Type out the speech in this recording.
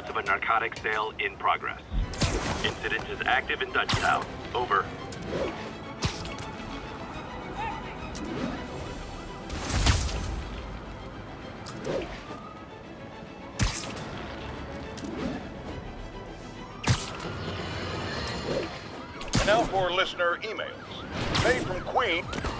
of a narcotics sale in progress. Incident is active in Dutchtown. Over. And now for listener emails. Made from Queen.